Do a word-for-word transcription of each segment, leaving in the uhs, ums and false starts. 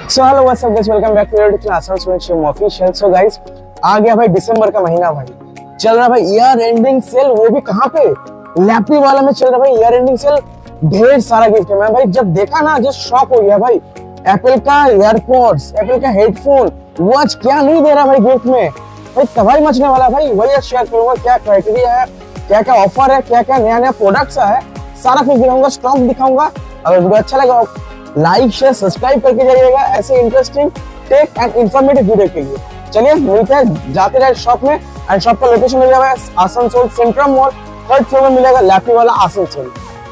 So hello what's up guys, welcome back to your YouTube channel Shivam official. So guys, आ गया भाई दिसंबर का महीना, भाई चल रहा भाई ईयर एंडिंग सेल, वो भी कहाँ पे, लैपी वाला में चल रहा भाई ईयर एंडिंग सेल। ढेर सारा गिफ्ट है। मैं भाई जब देखा ना जस्ट शॉक हो गया भाई। एप्पल का एयरपॉड्स, एप्पल का हेडफोन, वॉच, क्या नहीं दे रहा भाई गिफ्ट में। भाई तबाही मचने वाला भाई। वही शेयर करूंगा क्या क्राइटेरिया है, क्या क्या ऑफर है, क्या क्या नया नया प्रोडक्ट्स है, सारा कुछ दिखाऊंगा, स्टॉक दिखाऊंगा। अगर वीडियो अच्छा लगा लाइक शेयर सब्सक्राइब करके जाइएगा ऐसे interesting tech and informative video के लिए। चलिए मिलते हैं, जाते रहे शॉप में। एंड शॉप का लोकेशन मिल जाएगा Asansol central mall, third floor में मिलेगा लैपी वाला आसनसोल।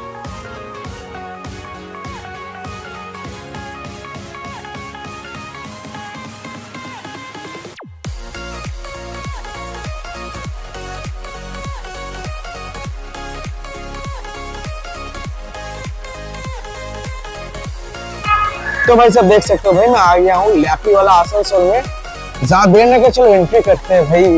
तो भाई सब देख सकते हो भाई, मैं आ गया हूँ लैपी वाला आसनसोल में। ज्यादा देर न के चलो एंट्री करते हैं भाई।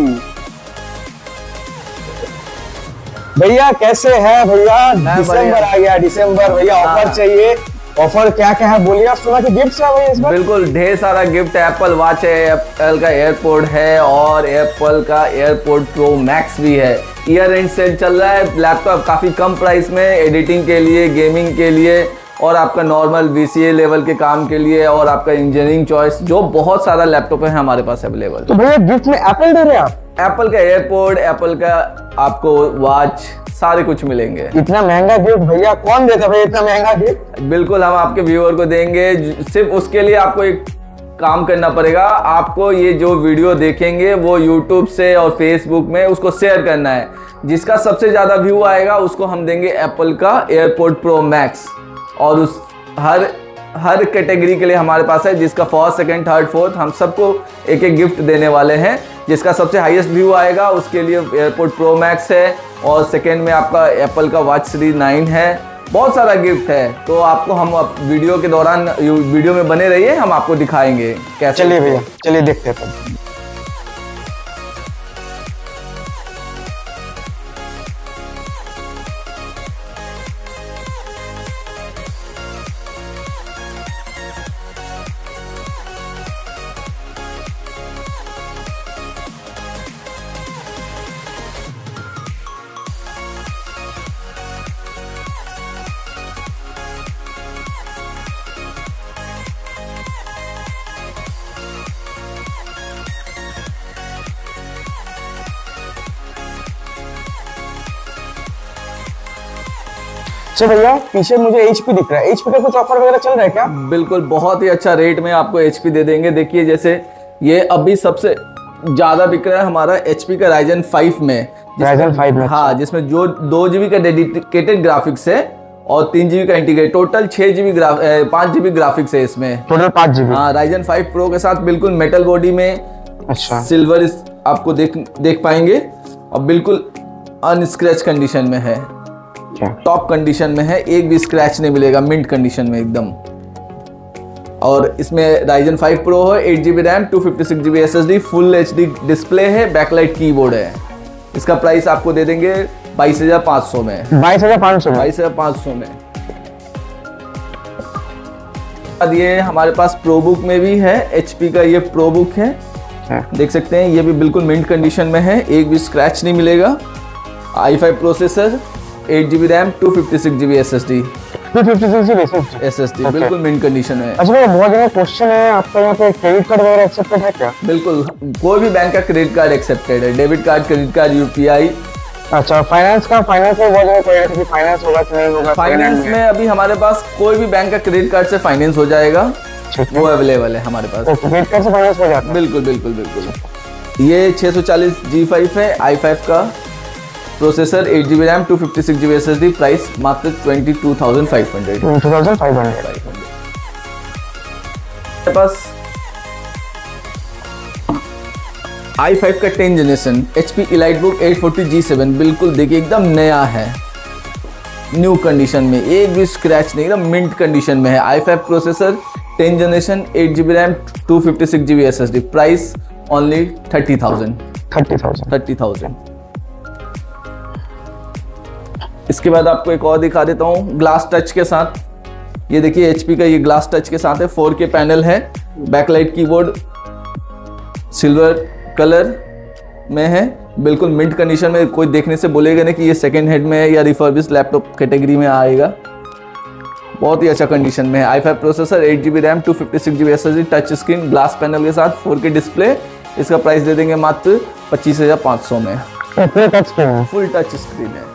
भैया कैसे है भैया? दिसंबर आ गया, दिसंबर भैया ऑफर चाहिए। ऑफर क्या क्या है बोलिए। आप सुना कि गिफ्ट है भाई इस बार? बिल्कुल ढेर सारा गिफ्ट है। एप्पल वॉच है, एप्पल का एयरपोर्ट है और एप्पल का एयरपोर्ट प्रो मैक्स भी है। ईयर एंड सेल चल रहा है। लैपटॉप काफी कम प्राइस में एडिटिंग के लिए, गेमिंग के लिए और आपका नॉर्मल वीसीए लेवल के काम के लिए और आपका इंजीनियरिंग चॉइस, जो बहुत सारा लैपटॉप है हमारे पास अवेलेबल। तो भैया गिफ्ट में एप्पल दे रहे हैं आप? एप्पल का एयरपोर्ट, एप्पल का आपको वॉच, सारे कुछ मिलेंगे। इतना महंगा गिफ्ट भैया कौन देता भाई? इतना महंगा गिफ्ट बिल्कुल हम आपके व्यूअर को देंगे। सिर्फ उसके लिए आपको एक काम करना पड़ेगा। आपको ये जो वीडियो देखेंगे वो यूट्यूब से और फेसबुक में उसको शेयर करना है। जिसका सबसे ज्यादा व्यू आएगा उसको हम देंगे एप्पल का एयरपोर्ट प्रो मैक्स। और उस हर हर कैटेगरी के लिए हमारे पास है, जिसका फर्स्ट सेकंड थर्ड फोर्थ हम सबको एक एक गिफ्ट देने वाले हैं। जिसका सबसे हाईएस्ट व्यू आएगा उसके लिए एयरपोर्ट प्रो मैक्स है और सेकंड में आपका एप्पल का वॉच सीरीज नाइन है। बहुत सारा गिफ्ट है। तो आपको हम वीडियो के दौरान वीडियो में बने रहिए, हम आपको दिखाएंगे कैसे। चलिए भैया, चलिए देखते हैं। तो भैया पीछे मुझे एचपी दिख रहा है। एचपी का कुछ ऑफर वगैरह चल रहा है क्या? बिल्कुल बहुत ही अच्छा रेट में आपको एचपी दे देंगे। देखिए जैसे ये अभी सबसे ज्यादा बिक रहा है हमारा एचपी का राइजन फाइव में। राइजन फाइव में हाँ, जिसमें जो दो जीबी का डेडिकेटेड ग्राफिक्स है और तीन जीबी का इंटीग्रेटेड, टोटल छह जीबी ग्राफ पांच जीबी ग्राफिक्स है इसमें। टोटल पांच जीबी। हाँ, राइजन फाइव प्रो के साथ बिल्कुल मेटल बॉडी में। अच्छा। सिल्वर आपको देख देख पाएंगे और बिल्कुल अनस्क्रैच कंडीशन में है, टॉप कंडीशन में है, एक भी स्क्रैच नहीं मिलेगा, मिंट कंडीशन में एकदम। और इसमें राइजन फाइव प्रो है, eight GB RAM, two fifty six GB SSD, full HD display है, बैकलाइट कीबोर्ड है। इसका प्राइस आपको दे देंगे बाईस हजार पाँच सौ में। बाईस हजार पाँच सौ बाईस हजार पाँच सौ में। ये हमारे पास प्रो बुक में भी है, एचपी का ये प्रो बुक है, देख सकते हैं। ये भी बिल्कुल मिंट कंडीशन में है, एक भी स्क्रैच नहीं मिलेगा। I five processor, eight GB RAM, two fifty six GB SSD, two fifty six GB SSD, बिल्कुल मिंट कंडीशन है। अच्छा भैया बहुत जगह क्वेश्चन है आपका, यहाँ पे क्रेडिट कार्ड वगैरह एक्सेप्टेड है क्या? बिल्कुल, कोई भी बैंक का क्रेडिट कार्ड एक्सेप्टेड है, debit card, credit card, UPI. अच्छा, फाइनेंस का? फाइनेंस में बहुत जगह कोई फाइनेंस होगा कि नहीं होगा? फाइनेंस में अभी हमारे पास कोई भी बैंक का क्रेडिट कार्ड से फाइनेंस हो जाएगा, वो अवेलेबल है हमारे पास। क्रेडिट कार्ड से फाइनेंस हो जाता है? बिल्कुल बिल्कुल बिल्कुल। ये छह सौ चालीस जी फाइव है, आई फाइव का processor, eight GB RAM, two fifty six GB SSD, price मात्र twenty two thousand five hundred. Two thousand five hundred. मेरे पास आई फाइव का ten generation HP elite book eight forty G seven, बिल्कुल देखिए एकदम नया है, न्यू कंडीशन में, एक भी स्क्रैच नहीं, एकदम मिंट कंडीशन में है। आई five processor, ten generation, eight GB RAM, two fifty six GB SSD, price only thirty thousand. Thirty thousand thirty thousand. इसके बाद आपको एक और दिखा देता हूँ ग्लास टच के साथ। ये देखिए एचपी का ये ग्लास टच के साथ है, फोर के पैनल है, बैकलाइट कीबोर्ड सिल्वर कलर में है, बिल्कुल मिंट कंडीशन में। कोई देखने से बोलेगा नहीं कि ये सेकेंड हैंड में है या रिफर्बिश लैपटॉप कैटेगरी में आएगा। बहुत ही अच्छा कंडीशन में है। आई five processor, eight G B RAM, two fifty six G B S S D, touch screen, glass panel के साथ, फोर के डिस्प्ले। इसका प्राइस दे देंगे मात्र पच्चीस हजार पाँच सौ में। फुल टच स्क्रीन है, फुल टच स्क्रीन है।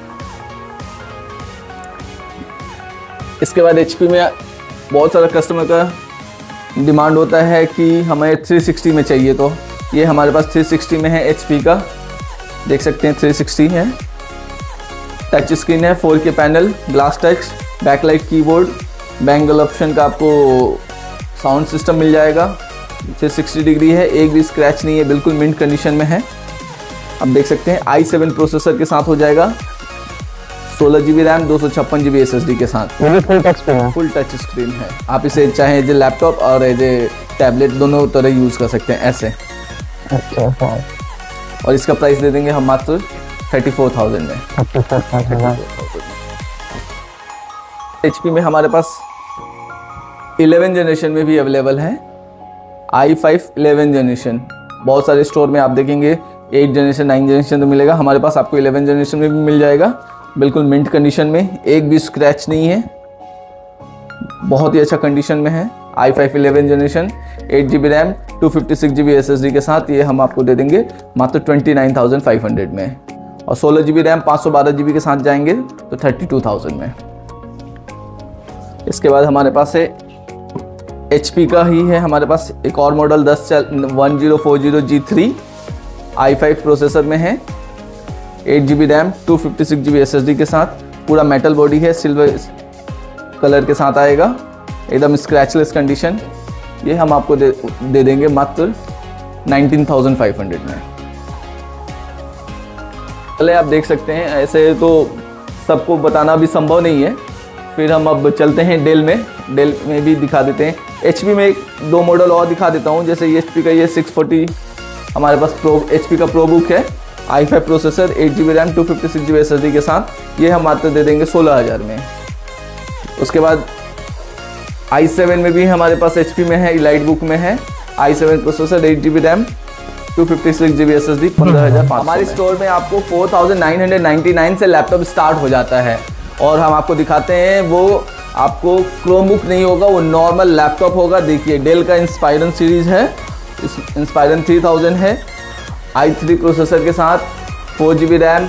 इसके बाद एचपी में बहुत सारा कस्टमर का डिमांड होता है कि हमें थ्री सिक्सटी में चाहिए, तो ये हमारे पास थ्री सिक्सटी में है एचपी का, देख सकते हैं थ्री सिक्सटी है। टच स्क्रीन है, four K panel, glass touch, backlight keyboard, bangle option का आपको साउंड सिस्टम मिल जाएगा। थ्री सिक्सटी डिग्री है, एक भी स्क्रैच नहीं है, बिल्कुल मिंट कंडीशन में है। आप देख सकते हैं आई सेवन प्रोसेसर के साथ हो जाएगा, सोलह जी बी रैम, दो सौ छप्पन G B S S D के साथ। ये फुल टच स्क्रीन है, फुल टच स्क्रीन है। आप इसे चाहे एज ए लैपटॉप और एज ए टैबलेट दोनों तरह यूज़ कर सकते हैं ऐसे। अच्छा हाँ। और इसका प्राइस दे देंगे हम मात्र थर्टी फोर थाउजेंड में। एचपी में हमारे पास इलेवन जनरेशन में भी अवेलेबल है, आई फाइव इलेवन जनरेशन। बहुत सारे स्टोर में आप देखेंगे एट जनरेशन, नाइन जनरेशन तो मिलेगा, हमारे पास आपको इलेवन जनरेशन में भी मिल जाएगा, बिल्कुल मिंट कंडीशन में, एक भी स्क्रैच नहीं है, बहुत ही अच्छा कंडीशन में है। आई five eleven generation, eight G B RAM, two fifty six G B S S D के साथ, ये हम आपको दे देंगे मात्र twenty nine thousand five hundred में। और सोलह जी बी रैम, पाँच सौ बारह जी बी के साथ जाएंगे तो थर्टी टू थाउजेंड में। इसके बाद हमारे पास है एचपी का ही है, हमारे पास एक और मॉडल दस one zero four zero G three I five processor में है, eight G B RAM, two fifty six G B S S D के साथ, पूरा मेटल बॉडी है, सिल्वर कलर के साथ आएगा, एकदम स्क्रैचलेस कंडीशन। ये हम आपको दे, दे देंगे मात्र नाइनटीन थाउजेंड फाइव हंड्रेड में। पहले आप देख सकते हैं, ऐसे तो सबको बताना भी संभव नहीं है, फिर हम अब चलते हैं डेल में, डेल में भी दिखा देते हैं। एचपी में एक दो मॉडल और दिखा देता हूँ, जैसे ये एचपी का ये सिक्स फोर्टी हमारे पास प्रो एचपी का प्रो बुक है, आई five processor, eight G B RAM, two fifty six G B S S D के साथ, ये हम मात्र दे देंगे सोलह हज़ार में। उसके बाद आई सेवन में भी हमारे पास एचपी में है, इलाइट बुक में है, आई seven processor, eight G B RAM, two fifty six G B S S D, पंद्रह हज़ार पाँच सौ। हमारे स्टोर में आपको four thousand nine hundred ninety nine से लैपटॉप स्टार्ट हो जाता है, और हम आपको दिखाते हैं वो आपको क्रोमबुक नहीं होगा, वो नॉर्मल लैपटॉप होगा। देखिए डेल का इंस्पायरन सीरीज़ है, इस इंस्पायरन थ्री थाउजेंड है, आई थ्री प्रोसेसर के साथ, फोर जी बी रैम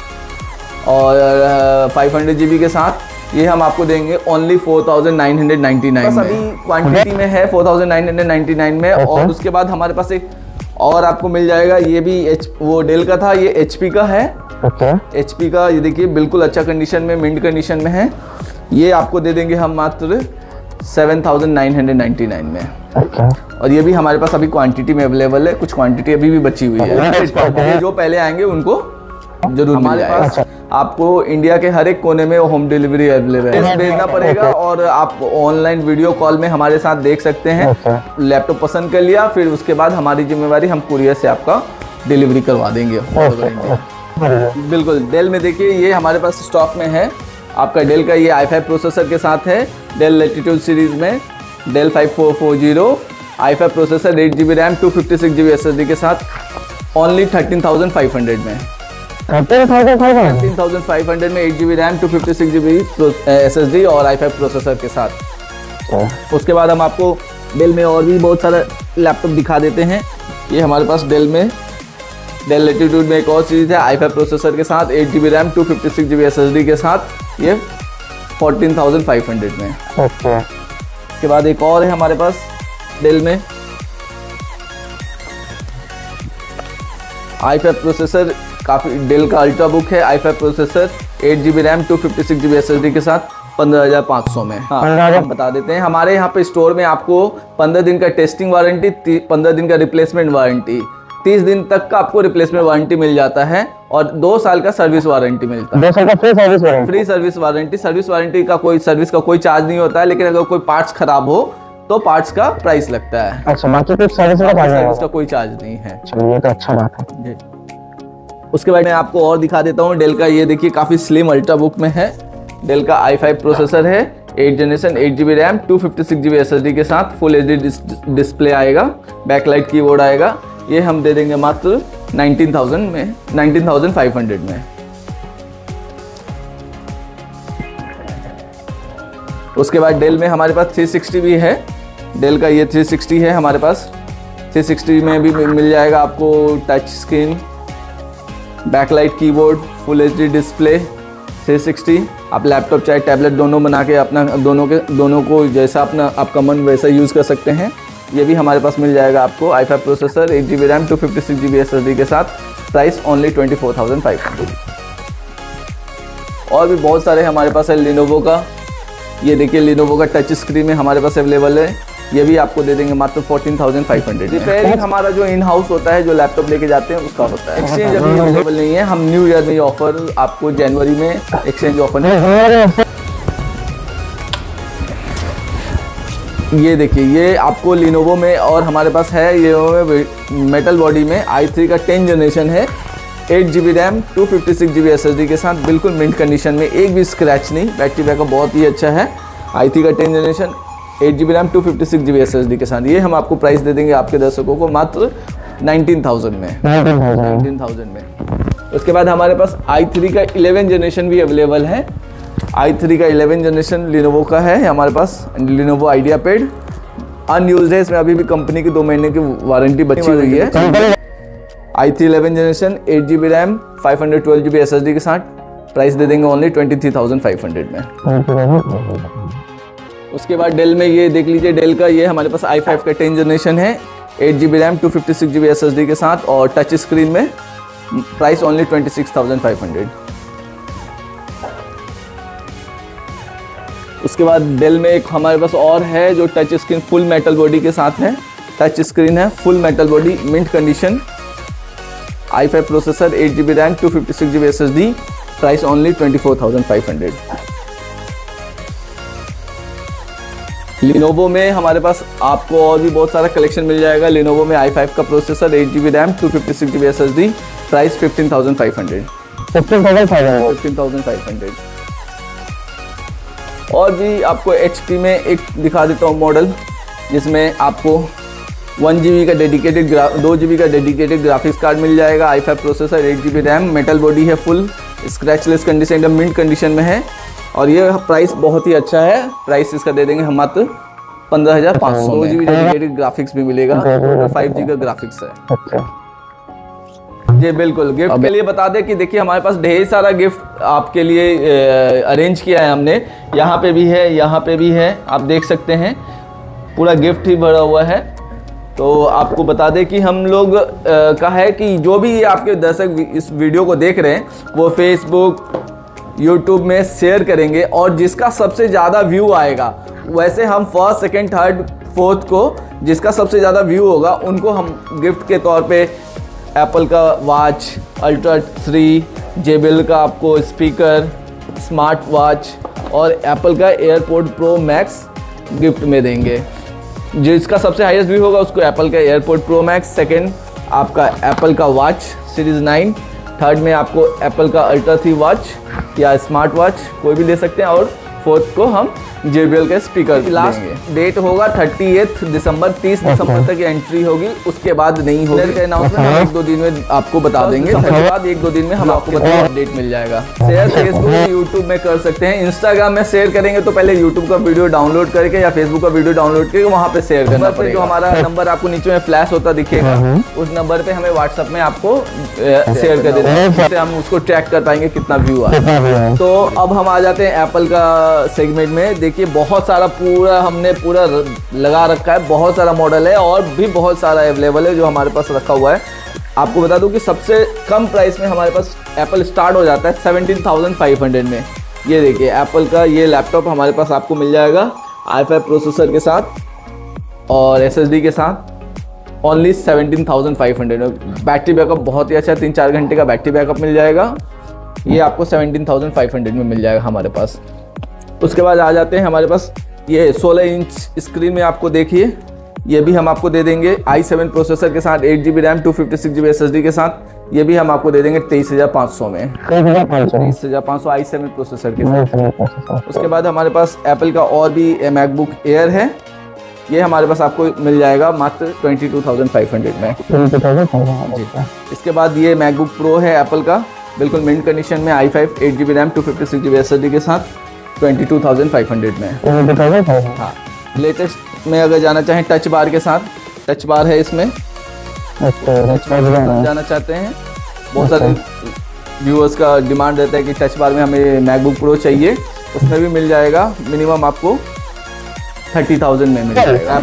और फाइव हंड्रेड जी बी के साथ, ये हम आपको देंगे only four thousand nine hundred ninety nine में। अभी क्वांटिटी में है four thousand nine hundred ninety nine में। और उसके बाद हमारे पास एक और आपको मिल जाएगा, ये भी एच वो डेल का था, ये एचपी का है। okay. एचपी का ये देखिए बिल्कुल अच्छा कंडीशन में, मिंट कंडीशन में है, ये आपको दे देंगे हम मात्र seven thousand nine hundred ninety nine में। okay. और ये भी हमारे पास अभी क्वांटिटी में अवेलेबल है, कुछ क्वांटिटी अभी भी बची हुई है। ये जो पहले आएंगे उनको जरूर मिल जाएगा। अच्छा। आपको इंडिया के हर एक कोने में होम डिलीवरी अवेलेबल है, भेजना पड़ेगा और आप ऑनलाइन वीडियो कॉल में हमारे साथ देख सकते हैं। लैपटॉप पसंद कर लिया, फिर उसके बाद हमारी जिम्मेवारी, हम कुरियर से आपका डिलीवरी करवा देंगे। बिल्कुल। डेल में देखिए ये हमारे पास स्टॉक में है, आपका डेल का ये आई फाइव प्रोसेसर के साथ है, डेल लैटिट्यूड सीरीज में, Dell five four four zero I five processor, eight G B RAM, two fifty six G B S S D के साथ, only thirteen thousand five hundred में। Thirteen thousand five hundred में eight G B RAM, two fifty six G B S S D और I five processor के साथ। उसके बाद हम आपको डेल में और भी बहुत सारा लैपटॉप दिखा देते हैं। ये हमारे पास डेल में, डेल लैटिट्यूड में एक और सीरीज है, आई फाइव प्रोसेसर के साथ, eight G B RAM, two fifty six G B S S D के साथ, ये फोर्टीन थाउजेंड फाइव हंड्रेड में। okay. उसके बाद एक और है हमारे पास डेल में, आई फाइव प्रोसेसर, काफ़ी डेल का अल्ट्रा बुक है, आई five processor, eight G B RAM, two fifty six G B S S D के साथ, पंद्रह हज़ार पाँच सौ में। हाँ, हम बता देते हैं, हमारे यहाँ पे स्टोर में आपको पंद्रह दिन का टेस्टिंग वारंटी, पंद्रह दिन का रिप्लेसमेंट वारंटी, तीस दिन तक का आपको रिप्लेसमेंट वारंटी मिल जाता है, और दो साल का सर्विस वारंटी मिलता है। दो साल का free service warranty. Free service warranty. Service warranty का कोई सर्विस का कोई चार्ज नहीं होता है, लेकिन अगर कोई पार्ट्स खराब हो तो पार्ट्स का प्राइस लगता है। अच्छा, बाकी कुछ सर्विस का सर्विस का कोई चार्ज नहीं है। चलिए, तो अच्छा बात है। उसके बाद मैं आपको और दिखा देता हूँ डेल का, ये देखिए काफ़ी स्लिम अल्ट्रा बुक में है, डेल का आई फाइव प्रोसेसर है, eight generation eight G B RAM two fifty six G B S S D के साथ फुल एच डी डिस्प्ले आएगा, बैकलाइट कीबोर्ड आएगा। ये हम दे देंगे मात्र नाइनटीन थाउजेंड में, नाइनटीन थाउजेंड फाइव हंड्रेड में। उसके बाद डेल में हमारे पास थ्री सिक्सटी भी है, डेल का ये थ्री सिक्सटी है हमारे पास। थ्री सिक्सटी में भी मिल जाएगा आपको touch screen, backlight keyboard, full HD display, three sixty. आप लैपटॉप चाहे टैबलेट दोनों बना के अपना दोनों के दोनों को जैसा अपना आपका मन वैसा यूज़ कर सकते हैं। ये भी हमारे पास मिल जाएगा आपको। I five processor, eight G B RAM, two fifty six G B S S D के साथ, price only twenty four thousand five hundred. और भी बहुत सारे हमारे पास है लिनोवो का। ये देखिए लिनोवो का टच स्क्रीन में हमारे पास अवेलेबल है, ये भी आपको दे देंगे मात्र fourteen thousand five hundred. Repairing हमारा जो इन हाउस होता है, जो लैपटॉप लेके जाते हैं उसका होता है। एक्सचेंज अभी अवेलेबल नहीं है, हम न्यू ईयर में ऑफर आपको जनवरी में एक्सचेंज ऑफर नहीं। ये देखिए ये आपको लिनोवो में और हमारे पास है लिनोवो में मेटल बॉडी में आई थ्री का टेन जनरेशन है, eight G B RAM, two fifty six G B S S D के साथ, बिल्कुल मिंट कंडीशन में, एक भी स्क्रैच नहीं। बैटरी बैकअप बहुत ही अच्छा है। आई थ्री का ten generation, eight G B RAM, two fifty six G B S S D के साथ। ये हम आपको प्राइस दे देंगे आपके दर्शकों को मात्र नाइनटीन थाउजेंड में, नाइनटीन थाउजेंड में। उसके बाद हमारे पास आई थ्री का इलेवन जनरेशन भी अवेलेबल है। आई थ्री का इलेवन जनरेशन लिनोवो का है हमारे पास, लिनोवो आइडिया पैड अनयूज्ड है, इसमें अभी भी कंपनी की दो महीने की वारंटी बची हुई है। I three eleven generation, eight G B RAM, five hundred twelve G B S S D के साथ, प्राइस दे देंगे only twenty three thousand five hundred में। उसके बाद डेल में ये देख लीजिए, डेल का ये हमारे पास आई फाइव का टेन जनरेशन है, eight G B RAM, two fifty six G B S S D के साथ और टच स्क्रीन में, price only twenty six thousand five hundred. उसके बाद डेल में एक हमारे पास और है जो touch screen full metal body के साथ है, टच स्क्रीन है, full metal body, mint condition, i five processor, eight G B RAM, two fifty six G B S S D, price only twenty four thousand five hundred. Lenovo में हमारे पास आपको और भी बहुत सारा कलेक्शन मिल जाएगा। लिनोवो में आई फाइव का processor, eight G B RAM, two fifty six G B S S D, price fifteen thousand five hundred, fifteen thousand five hundred. और भी आपको एच पी में एक दिखा देता हूँ मॉडल, जिसमें आपको वन जी बी का डेडिकेटेड दो जी बी का डेडिकेटेड ग्राफिक्स कार्ड मिल जाएगा। I five processor, eight G B RAM, metal body है, फुल स्क्रैचलेस कंडीशन, एकदम मिंट कंडीशन में है। और ये प्राइस बहुत ही अच्छा है, प्राइस इसका दे देंगे हम मात्र पंद्रह हज़ार पाँच सौ। दो जी बी डेडिकेटेड ग्राफिक्स भी मिलेगा, फाइव जी का ग्राफिक्स है। जी बिल्कुल, गिफ्ट के लिए बता दें कि देखिए हमारे पास ढेर सारा गिफ्ट आपके लिए अरेंज किया है हमने। यहाँ पे भी है, यहाँ पे भी है, आप देख सकते हैं पूरा गिफ्ट ही भरा हुआ है। तो आपको बता दें कि हम लोग का है कि जो भी आपके दर्शक इस वीडियो को देख रहे हैं वो फेसबुक, यूट्यूब में शेयर करेंगे और जिसका सबसे ज़्यादा व्यू आएगा, वैसे हम फर्स्ट, सेकेंड, थर्ड, फोर्थ को जिसका सबसे ज़्यादा व्यू होगा उनको हम गिफ्ट के तौर पे एप्पल का वॉच, अल्ट्रा थ्री, जेबीएल का आपको स्पीकर, स्मार्ट वॉच और एप्पल का एयरपोर्ट प्रो मैक्स गिफ्ट में देंगे। जिसका सबसे हाईएस्ट व्यू होगा उसको एप्पल का एयरपोर्ट प्रो मैक्स, सेकेंड आपका एप्पल का वॉच सीरीज नाइन, थर्ड में आपको एप्पल का अल्ट्रा थ्री वॉच या स्मार्ट वॉच कोई भी ले सकते हैं और फोर्थ को हम जेबीएल के स्पीकर। लास्ट डेट होगा थर्टीएथ दिसंबर, तीस दिसंबर तक एंट्री होगी, उसके बाद नहीं होगी। अनाउंसमेंट हम एक दो दिन में आपको बता देंगे, उसके बाद एक दो दिन में हम आपको बताएंगे, अपडेट मिल जाएगा। शेयर फेसबुक, यूट्यूब में कर सकते हैं, इंस्टाग्राम में शेयर करेंगे तो पहले यूट्यूब का वीडियो डाउनलोड करके या फेसबुक का वीडियो डाउनलोड करके वहाँ पे शेयर करना पड़ेगा। जो हमारा नंबर आपको नीचे में फ्लैश होता दिखेगा, उस नंबर पे हमें व्हाट्सएप में आपको शेयर कर देना है, जिससे हम उसको ट्रैक कर पाएंगे कितना व्यू आ रहा है। तो अब हम आ जाते हैं एप्पल का सेगमेंट में। देखिए बहुत सारा पूरा हमने पूरा लगा रखा है, बहुत सारा मॉडल है और भी बहुत सारा अवेलेबल है जो हमारे पास रखा हुआ है। आपको बता दूं कि सबसे कम प्राइस में हमारे पास एप्पल स्टार्ट हो जाता है सेवनटीन थाउजेंड फाइव हंड्रेड में। ये देखिए एप्पल का ये लैपटॉप हमारे पास आपको मिल जाएगा आई फाइव प्रोसेसर के साथ और एसएसडी के साथ, only seventeen thousand five hundred में। बैटरी बैकअप बहुत ही अच्छा है, तीन चार घंटे का बैटरी बैकअप मिल जाएगा। ये आपको सेवनटीन थाउजेंड फाइव हंड्रेड में मिल जाएगा हमारे पास। उसके बाद आ जाते हैं हमारे पास ये सोलह इंच स्क्रीन में, आपको देखिए ये भी हम आपको दे देंगे आई सेवन प्रोसेसर के साथ, eight G B RAM, two fifty six G B S S D के साथ, ये भी हम आपको दे देंगे तेईस हजार पाँच सौ में, तेईस तेईस हजार पाँच सौ आई सेवन प्रोसेसर के साथ। उसके बाद हमारे पास एप्पल का और भी मैकबुक एयर है, ये हमारे पास आपको मिल जाएगा मात्र बाईस हज़ार पाँच सौ में जी। इसके बाद ये मैकबुक प्रो है एप्पल का, बिल्कुल मिंट कंडीशन में, i five eight G B RAM two fifty six G B S S D के साथ बाईस हज़ार पाँच सौ में। हाँ, लेटेस्ट में अगर जाना चाहें टच बार के साथ, टच बार है इसमें, टच बार जाना चाहते हैं, बहुत सारे व्यूअर्स का डिमांड रहता है कि टच बार में हमें मैकबुक प्रो चाहिए, उसमें भी मिल जाएगा, मिनिमम आपको थर्टी थाउजेंड में मिल जाएगा।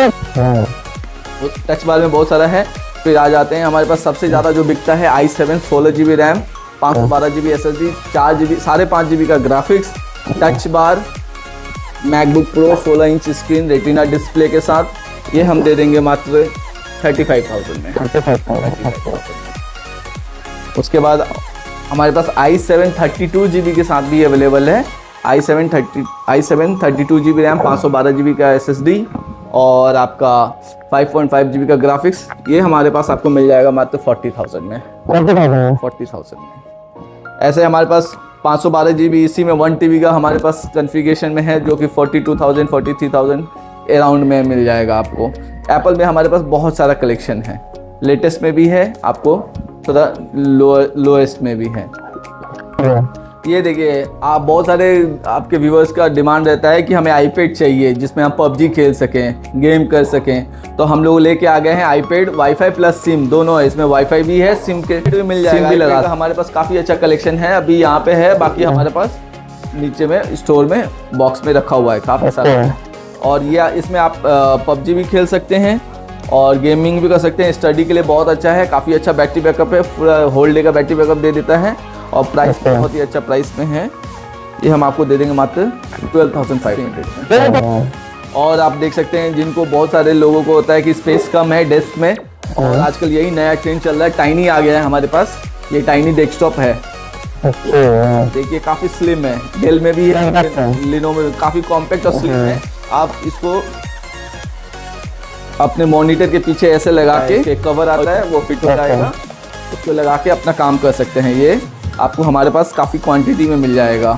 टच बार में बहुत सारा है। फिर आ जाते हैं हमारे पास सबसे ज़्यादा जो बिकता है आई सेवन सोलह जी बी रैम, पाँच सौ बारह G B S S D, चार जी बी साढ़े पाँच जी बी का graphics, touch bar, MacBook pro सोलह इंच स्क्रीन रेटिना डिस्प्ले के साथ, ये हम दे देंगे मात्र थर्टी फाइव थाउजेंड में। उसके बाद हमारे पास i seven thirty two G B के साथ भी अवेलेबल है, आई seven thirty i seven thirty two G B RAM, पाँच सौ बारह जी बी का एस एस डी और आपका five point five G B का ग्राफिक्स, ये हमारे पास आपको मिल जाएगा मात्र फोर्टी थाउजेंड में, फोर्टी थाउजेंड में। ऐसे हमारे पास पाँच सौ बारह जी बी इसी में वन टी बी का हमारे पास कॉन्फ़िगरेशन में है, जो कि forty two thousand forty three thousand around में मिल जाएगा आपको। एप्पल में हमारे पास बहुत सारा कलेक्शन है, लेटेस्ट में भी है, आपको थोड़ा लो लोएस्ट में भी है। ये देखिए, आप बहुत सारे आपके व्यूअर्स का डिमांड रहता है कि हमें आईपैड चाहिए जिसमें हम पबजी खेल सकें, गेम कर सकें, तो हम लोग लेके आ गए हैं आईपैड, वाईफाई प्लस सिम दोनों है, इसमें वाईफाई भी है, सिम के भी मिल जाएगा, सिम भी लगा। हमारे पास काफ़ी अच्छा कलेक्शन है, अभी यहाँ पे है, बाकी हमारे पास नीचे में स्टोर में बॉक्स में रखा हुआ है काफ़ी सारा। और ये इसमें आप पबजी भी खेल सकते हैं और गेमिंग भी कर सकते हैं, स्टडी के लिए बहुत अच्छा है, काफ़ी अच्छा बैटरी बैकअप है, पूरा होल डे का बैटरी बैकअप दे देता है और प्राइस बहुत ही अच्छा प्राइस में है। ये हम आपको दे देंगे मात्र ट्वेल्व थाउजेंड फाइव हंड्रेड में। और आप देख सकते हैं जिनको बहुत सारे लोगों को होता है कि स्पेस कम है डेस्क में, और आजकल यही नया ट्रेंड चल रहा है, टाइनी आ गया है हमारे पास, ये टाइनी डेस्कटॉप है, देखिए काफ़ी स्लिम है, डेल में भी है, लिनो में काफ़ी कॉम्पैक्ट और स्लिम है। आप इसको अपने मॉनिटर के पीछे ऐसे लगा के, कवर आता है वो फिट हो जाएगा, उसको लगा के अपना काम कर सकते हैं। ये आपको हमारे पास काफ़ी क्वांटिटी में मिल जाएगा।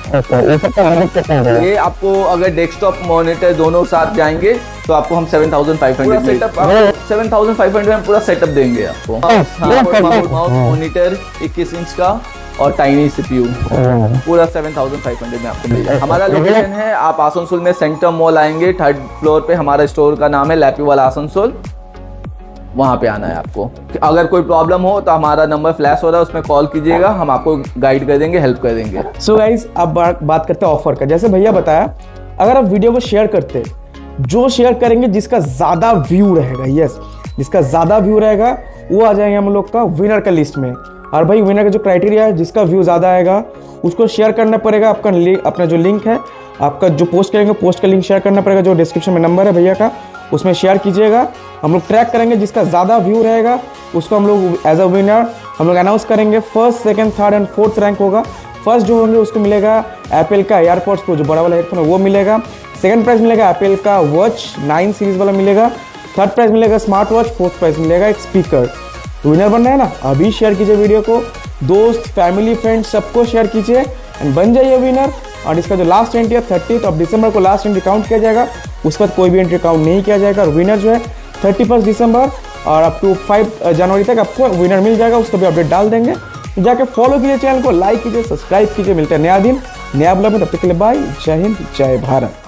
ये आपको अगर डेस्कटॉप मॉनिटर दोनों साथ जाएंगे तो आपको हम seven thousand five hundred setup seven thousand five hundred में पूरा सेटअप देंगे आपको। माउस मॉनिटर इक्कीस इंच का और टाइनी सीपीयू पूरा सेवन थाउजेंड फाइव हंड्रेड में आपको मिल जाएगा। हमारा लोकेशन है, आप आसनसोल में सेंटर मॉल आएंगे, थर्ड फ्लोर पे हमारा स्टोर का नाम है लैपी वाला आसनसोल, वहाँ पे आना है आपको। अगर कोई प्रॉब्लम हो तो हमारा नंबर फ्लैश हो रहा है, उसमें कॉल कीजिएगा, हम आपको गाइड कर देंगे, हेल्प कर देंगे। सो गाइज, अब बात करते हैं ऑफर का। जैसे भैया बताया, अगर आप वीडियो को शेयर करते, जो शेयर करेंगे जिसका ज़्यादा व्यू रहेगा, यस जिसका ज़्यादा व्यू रहेगा वो आ जाएंगे हम लोग का विनर का लिस्ट में। और भाई विनर का जो क्राइटेरिया है, जिसका व्यू ज़्यादा आएगा उसको शेयर करना पड़ेगा, आपका लिंक, अपना जो लिंक है, आपका जो पोस्ट करेंगे पोस्ट का लिंक शेयर करना पड़ेगा, जो डिस्क्रिप्शन में नंबर है भैया का, उसमें शेयर कीजिएगा। हम लोग ट्रैक करेंगे, जिसका ज़्यादा व्यू रहेगा उसको हम लोग एज अ विनर हम लोग अनाउंस करेंगे। First, second, third and fourth rank होगा। फर्स्ट जो होंगे उसको मिलेगा एप्पल का एयरपॉड्स प्रो, जो बड़ा वाला हेडफोन है वो मिलेगा। सेकंड प्राइस मिलेगा एप्पल का वॉच नाइन सीरीज वाला मिलेगा। थर्ड प्राइस मिलेगा स्मार्ट वॉच। फोर्थ प्राइस मिलेगा एक स्पीकर। विनर बनना है ना, अभी शेयर कीजिए वीडियो को, दोस्त, फैमिली, फ्रेंड्स सबको शेयर कीजिए एंड बन जाइए विनर। और इसका जो लास्ट एंट्री है थर्टीथ ऑफ दिसंबर को लास्ट एंट्री काउंट किया जाएगा, उस पर कोई भी एंट्री काउंट नहीं किया जाएगा। और विनर जो है थर्टी फर्स्ट दिसंबर और अप टू फाइव जनवरी तक आपको विनर मिल जाएगा, उसका भी अपडेट डाल देंगे। तो जाके फॉलो कीजिए चैनल को, लाइक कीजिए, सब्सक्राइब कीजिए। मिलते हैं नया दिन नया ब्लॉग में, तब तक के लिए बाय, जय हिंद, जय भारत।